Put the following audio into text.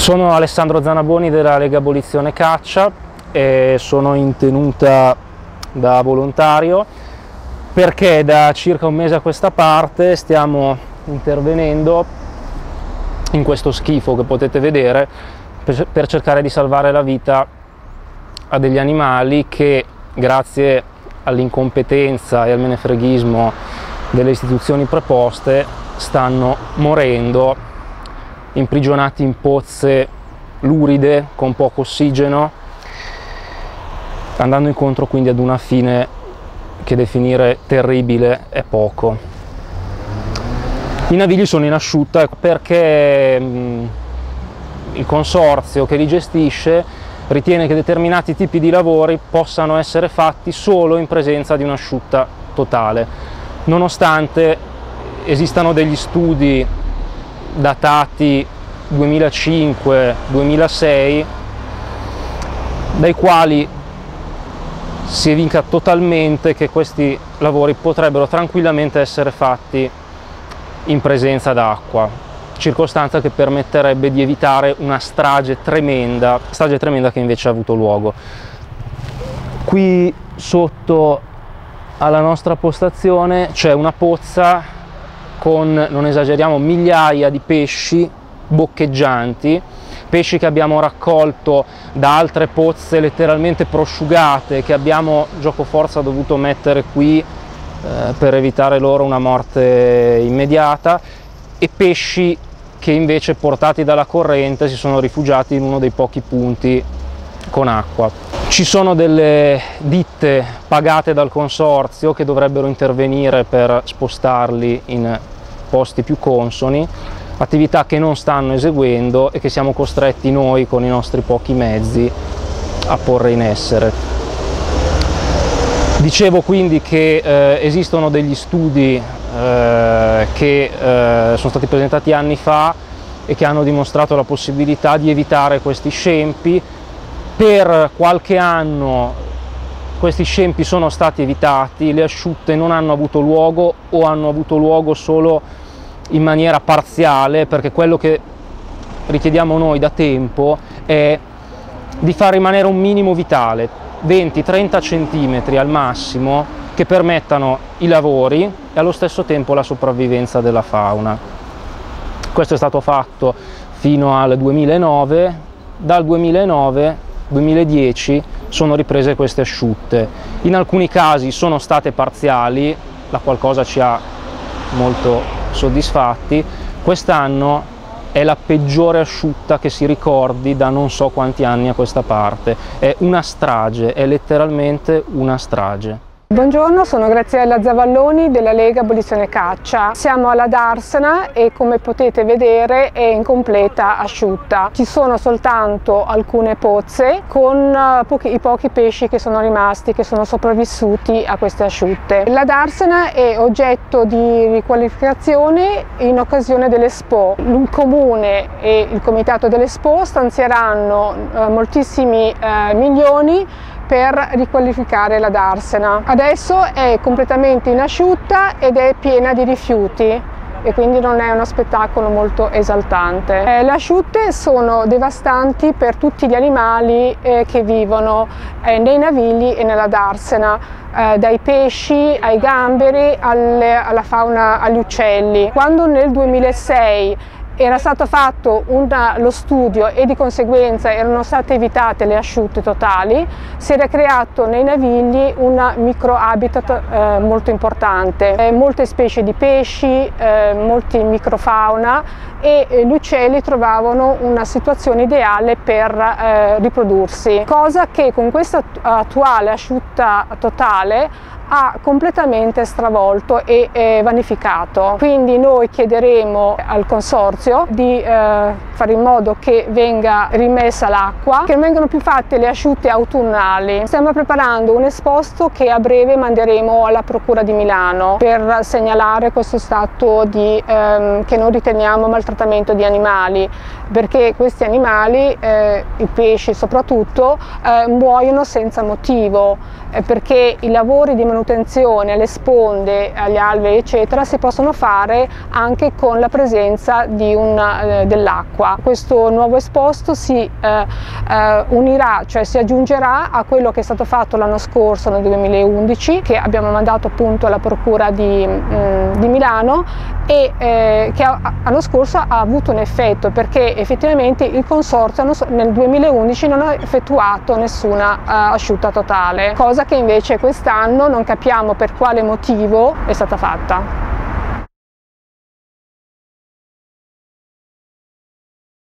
Sono Alessandro Zanaboni della Lega Abolizione Caccia e sono in tenuta da volontario perché da circa un mese a questa parte stiamo intervenendo in questo schifo che potete vedere per cercare di salvare la vita a degli animali che, grazie all'incompetenza e al menefreghismo delle istituzioni preposte, stanno morendo imprigionati in pozze luride con poco ossigeno, andando incontro quindi ad una fine che definire terribile è poco. I navigli sono in asciutta perché il consorzio che li gestisce ritiene che determinati tipi di lavori possano essere fatti solo in presenza di un'asciutta totale, nonostante esistano degli studi datati 2005-2006 dai quali si evinca totalmente che questi lavori potrebbero tranquillamente essere fatti in presenza d'acqua, circostanza che permetterebbe di evitare una strage tremenda che invece ha avuto luogo. Qui sotto alla nostra postazione c'è una pozza con, non esageriamo, migliaia di pesci boccheggianti, pesci che abbiamo raccolto da altre pozze letteralmente prosciugate, che abbiamo giocoforza dovuto mettere qui per evitare loro una morte immediata, e pesci che invece, portati dalla corrente, si sono rifugiati in uno dei pochi punti con acqua. Ci sono delle ditte pagate dal consorzio che dovrebbero intervenire per spostarli in posti più consoni, attività che non stanno eseguendo e che siamo costretti noi, con i nostri pochi mezzi, a porre in essere. Dicevo quindi che esistono degli studi che sono stati presentati anni fa e che hanno dimostrato la possibilità di evitare questi scempi. Per qualche anno questi scempi sono stati evitati, le asciutte non hanno avuto luogo o hanno avuto luogo solo in maniera parziale, perché quello che richiediamo noi da tempo è di far rimanere un minimo vitale, 20-30 centimetri al massimo, che permettano i lavori e allo stesso tempo la sopravvivenza della fauna. Questo è stato fatto fino al 2009, dal 2009-2010 sono riprese queste asciutte. In alcuni casi sono state parziali, la qual cosa ci ha molto soddisfatti. Quest'anno è la peggiore asciutta che si ricordi da non so quanti anni a questa parte. È una strage, è letteralmente una strage. Buongiorno, sono Graziella Zavalloni della Lega Abolizione Caccia. Siamo alla Darsena e, come potete vedere, è in completa asciutta. Ci sono soltanto alcune pozze con i pochi pesci che sono rimasti, che sono sopravvissuti a queste asciutte. La Darsena è oggetto di riqualificazione in occasione dell'Expo. Il Comune e il Comitato dell'Expo stanzieranno moltissimi milioni per riqualificare la Darsena. Adesso è completamente in asciutta ed è piena di rifiuti e quindi non è uno spettacolo molto esaltante. Le asciutte sono devastanti per tutti gli animali che vivono nei navigli e nella Darsena, dai pesci ai gamberi alla fauna, agli uccelli. Quando nel 2006 era stato fatto lo studio e di conseguenza erano state evitate le asciutte totali, si era creato nei navigli un microhabitat molto importante, molte specie di pesci, molti microfauna, e gli uccelli trovavano una situazione ideale per riprodursi, cosa che con questa attuale asciutta totale ha completamente stravolto e vanificato. Quindi noi chiederemo al consorzio di fare in modo che venga rimessa l'acqua, che non vengano più fatte le asciutte autunnali. Stiamo preparando un esposto che a breve manderemo alla Procura di Milano per segnalare questo stato che non riteniamo maltrattamento di animali, perché questi animali, i pesci soprattutto, muoiono senza motivo, perché i lavori di manutenzione manutenzione alle sponde, agli alvei eccetera si possono fare anche con la presenza di dell'acqua. Questo nuovo esposto si unirà, cioè si aggiungerà a quello che è stato fatto l'anno scorso nel 2011, che abbiamo mandato appunto alla Procura di Milano, e che l'anno scorso ha avuto un effetto, perché effettivamente il consorzio nel 2011 non ha effettuato nessuna asciutta totale, cosa che invece quest'anno non capiamo per quale motivo è stata fatta.